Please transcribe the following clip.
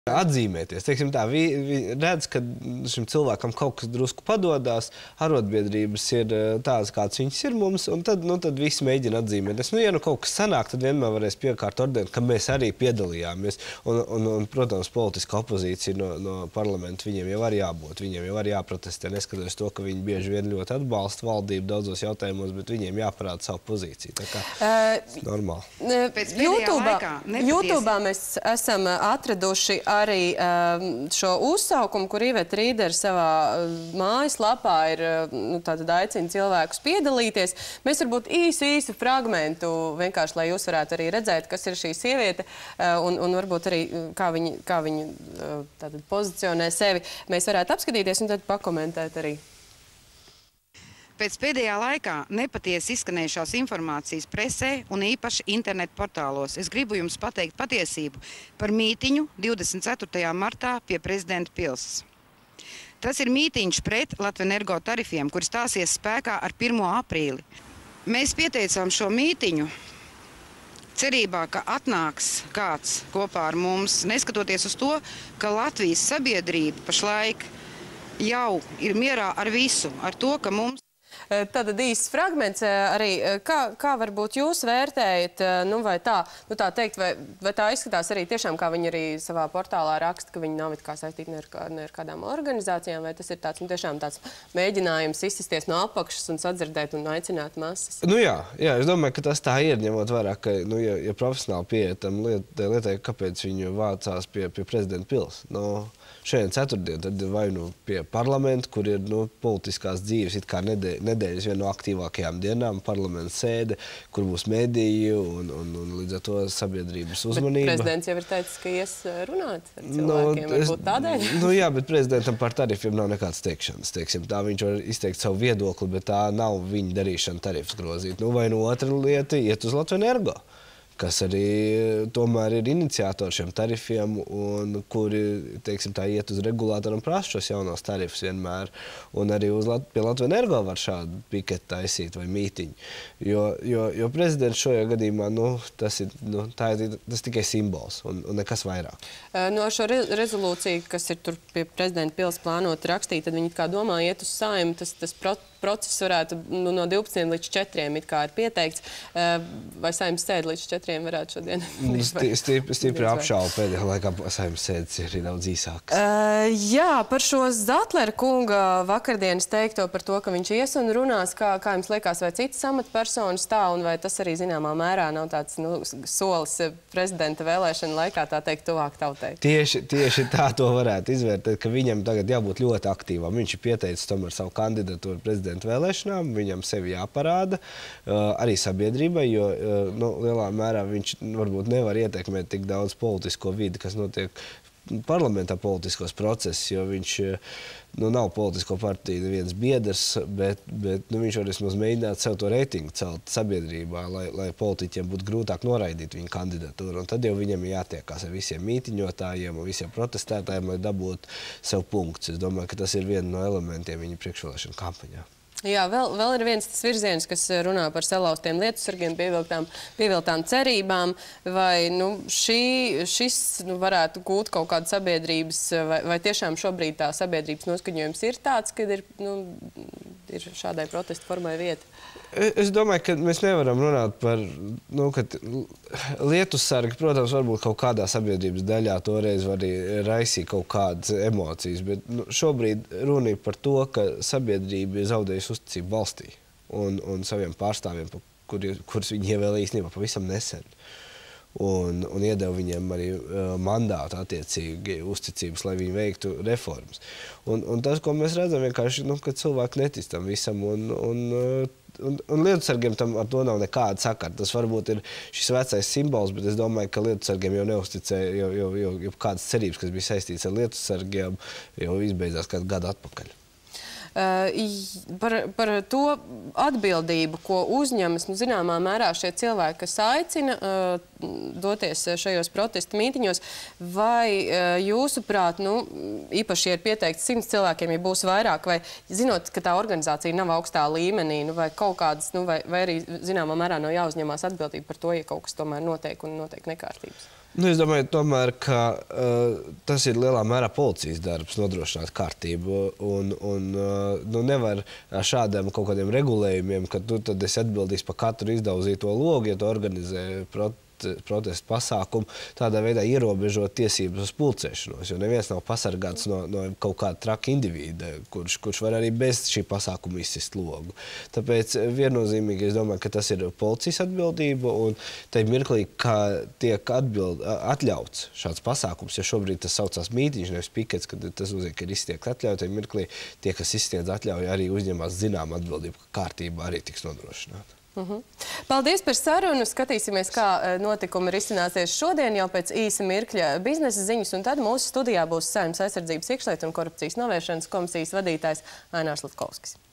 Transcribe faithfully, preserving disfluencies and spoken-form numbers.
atzīmēties. Teiksim tā, vi, vi redz, ka šim cilvēkam kaut kas drusku padodās, arotbiedrības ir tādas, kāds viņas ir mums, un tad, nu, tad visi mēģina atzīmēties. Nu, ja nu kaut kas sanāk, tad vienmēr varēs piekārt ordeni, ka mēs arī piedalījāmies. Un, un, un protams, politiska opozīcija no, no parlamenta viņiem jau var jābūt, viņiem jau var jāprotestē, neskatoties to, ka viņi bieži vien ļoti atbalsta valdību daudzos jautājumos, bet viņiem jāparāda savu pozīciju. Tā kā uh, normāli. Pēc pēdējā laikā YouTube'ā mēs esam atraduši arī šo uzsaukumu, kur Iveta Rīdere savā mājaslapā ir, nu, tātad aicina cilvēkus piedalīties. Mēs varbūt īsu, īsu fragmentu, vienkārši, lai jūs varētu arī redzēt, kas ir šī sieviete, un, un varbūt arī, kā viņa, kā viņa tātad pozicionē sevi, mēs varētu apskatīties un tad pakomentēt arī. Pēc pēdējā laikā nepatiesi izskanējušās informācijas presē un īpaši internetu portālos. Es gribu jums pateikt patiesību par mītiņu divdesmit ceturtajā martā pie Prezidenta pils. Tas ir mītiņš pret Latvenergo tarifiem, kuri stāsies spēkā ar pirmo aprīli. Mēs pieteicām šo mītiņu cerībā, ka atnāks kāds kopā ar mums, neskatoties uz to, ka Latvijas sabiedrība pašlaik jau ir mierā ar visu, ar to, ka mums Tātad īsts fragments arī, kā, kā varbūt jūs vērtējat, nu vai tā, nu tā teikt, vai, vai tā izskatās arī tiešām, kā viņi arī savā portālā raksta, ka viņi nav it kā saistīti ne ar, kā, ne ar kādām organizācijām, vai tas ir tāds, nu tiešām tāds mēģinājums izsisties no apakšas un sadzirdēt un aicināt masas? Nu jā, jā, es domāju, ka tas tā ir, ņemot vērā, ka, nu, ja, ja profesionāli pieeja tam liet, lietai, kāpēc viņi vācās pie, pie Prezidenta pils. Nu, šodien ceturtdien, tad vai nu pie parlamenta, kur ir, nu, politiskās dzīves, it kā nedēļ, nedēļas viena no aktīvākajām dienām, parlamenta sēde, kur būs mediji un, un, un līdz ar to sabiedrības uzmanība. Bet prezidents jau ir teicis, ka ies runāt ar cilvēkiem, nu, varbūt tādēļ? Nu jā, bet prezidentam par tarifiem nav nekāds teikšanas, teiksim. Tā viņš var izteikt savu viedokli, bet tā nav viņa darīšana tarifus grozīt. Nu, vai no otra lieta iet uz Latvenergo, kas arī tomēr ir iniciatori šiem tarifiem un kuri, teiksim, tā iet uz regulātoru un prasa šos jaunos tarifus vienmēr. Un arī uz Lat pie Latvenergo var šādu piketu taisīt vai mītiņu. Jo, jo, jo prezidents šajā gadījumā, nu, tas ir, nu, tā ir tas tikai simbols un, un nekas vairāk. No šo re rezolūciju, kas ir tur pie Prezidenta pils plānot rakstīt, tad viņi kā domā iet uz Saeimu, tas, tas pro process varētu nu, no divpadsmit līdz četriem it kā ir pieteikts. Vai Saeimas sēde līdz četriem varētu šodien? Stipri, stipri apšaubu pēdējā laikā Saeimas sēdes ir daudz īsākas. Uh, jā, par šo Zatlera kunga vakardienas teikto par to, ka viņš ies un runās, kā, kā jums liekas, vai citas amatpersonas tā, un vai tas arī zināmā mērā nav tāds, nu, solis prezidenta vēlēšana laikā, tā teikt, tuvāk tautai? Tieši, tieši tā to varētu izvērtēt, ka viņam tagad jābūt ļoti aktīvam. Viņš ir pieteicis tomēr savu kandidatūru prezidenta vēlēšanām, viņam sevi jāparāda, uh, arī sabiedrībai, jo uh, nu, lielā mērā viņš varbūt nevar ietekmēt tik daudz politisko vidi, kas notiek parlamentā politiskos procesus, jo viņš nu, nav politisko partiju neviens biedrs, bet, bet nu, viņš var vismaz mēģināt sev to reitingu celt sabiedrībā, lai, lai politiķiem būtu grūtāk noraidīt viņa kandidatūru. Un tad jau viņam ir jātiekās ar visiem mītiņotājiem un visiem protestētājiem, lai dabūtu sev punktus. Es domāju, ka tas ir viens no elementiem viņa priekšvēlēšanu kampaņā. Jā, vēl, vēl ir viens tas virziens, kas runā par salauztiem lietusargiem, pievilktām, pievilktām cerībām, vai nu, šī, šis nu, varētu gūt kaut kādu sabiedrības, vai, vai tiešām šobrīd tā sabiedrības noskaņojums ir tāds, kad ir, nu, ir šādai protestu formai vieta? Es domāju, ka mēs nevaram runāt par, nu, ka lietussargi, protams, varbūt kaut kādā sabiedrības daļā toreiz var arī raisīt kaut kādas emocijas, bet nu, šobrīd runa ir par to, ka sabiedrība ir zaudējusi uzticību valstī un, un saviem pārstāvjiem, kur, kurus viņi ievēlēja īstenībā pavisam nesen. Un, un iedeva viņiem arī uh, mandātu attiecīgi uzticības, lai viņi veiktu reformas. Un, un tas, ko mēs redzam, vienkārši, nu, ka cilvēki netic tam visam, un, un, un, un lietusargiem tam ar to nav nekāda sakara. Tas varbūt ir šis vecais simbols, bet es domāju, ka lietusargiem jau neuzticēja, jau, jau, jau, jau kādas cerības, kas bija saistītas ar lietusargiem, jau izbeidzās kādu gadu atpakaļ. Uh, par, par to atbildību, ko uzņemas, nu, zināmā mērā šie cilvēki, kas aicina uh, doties šajos protestu mītiņos, vai uh, jūsuprāt, nu, īpaši, ja ir pieteikts simts cilvēkiem, ja būs vairāk, vai zinot, ka tā organizācija nav augstā līmenī, nu, vai kaut kādas, nu, vai, vai arī zināmā mērā nav jāuzņemās atbildība par to, ja kaut kas tomēr notiek un notiek nekārtības? Nu, es domāju, tomēr, ka uh, tas ir lielā mērā policijas darbs nodrošināt kārtību. Un, un uh, nu, nevar šādiem kaut kādiem regulējumiem, ka tu tad esi atbildīgs par katru izdauzīto logu, ja tu organizē prot protestu pasākumu, tādā veidā ierobežot tiesības uz pulcēšanos, jo neviens nav pasargāts no, no kaut kāda traka individa, kurš, kurš var arī bez šī pasākuma izsist logu. Tāpēc viennozīmīgi es domāju, ka tas ir policijas atbildība, un tajā mirklī, kā tiek atbild, atļauts šāds pasākums, ja šobrīd tas saucās mītiņš, nevis pikets, kad tas nozīmē, ka ir izsniegta atļauja, tajā mirklī tie, kas izsniedz atļauju, arī uzņemās zinām atbildību, ka kārtība arī tiks nodrošināta. Uh-huh. Paldies par sarunu. Skatīsimies, kā notikumi risināsies šodien, jau pēc īsa mirkļa biznesa ziņas, un tad mūsu studijā būs Saeimas aizsardzības iekšlietu un korupcijas novēršanas komisijas vadītājs Ainārs Latkovskis.